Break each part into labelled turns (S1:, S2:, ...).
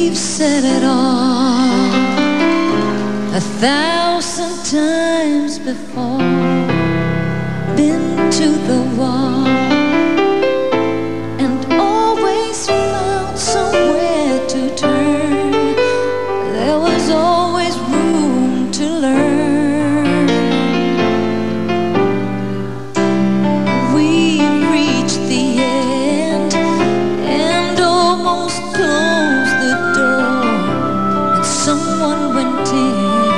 S1: said it all 1,000 times before. Been to the wall and always found somewhere to turn. There was always room to learn. We've reached the end and almost closed the door, and someone went in.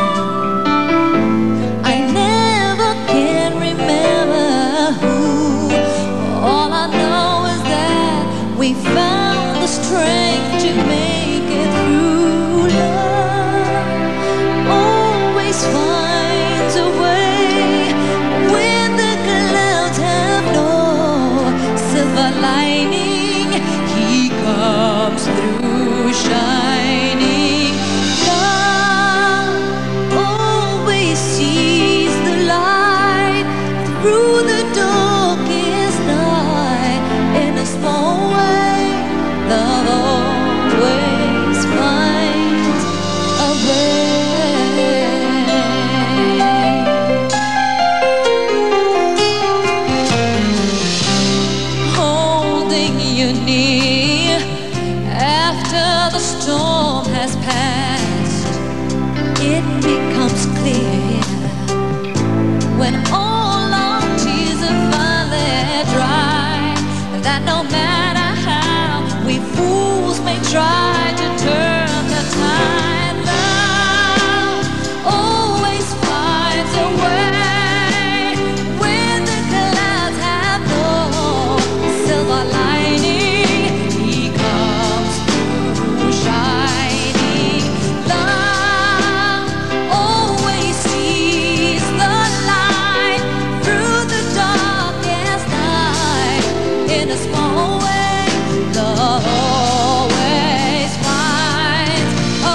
S1: I never can remember who. All I know is that we found the strength to make it through. Love always finds a way when the clouds have no silver lining. He comes through shining. Love always sees the light through the darkest night. In a small way, love always finds a way. Holding you near after the storm has passed, it becomes clear when all our tears are finally dry, that no matter how we fools may try to turn the tide, love always finds a way when the clouds have no silver lining. He comes through shining. Love always sees the light through the darkest night. In a small way, love always finds a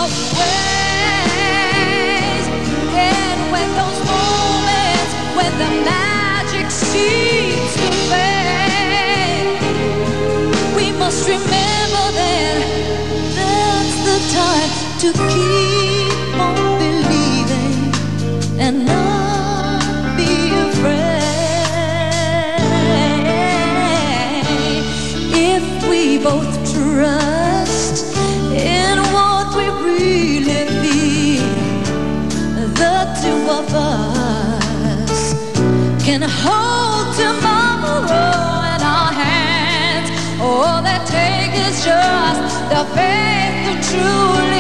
S1: way. And when those moments when the magic seems to fade, we must remember that that's the time to keep on believing and not be afraid. If we both trust in what we really feel, the two of us can hold tomorrow in our hands. All that takes is just the faith to truly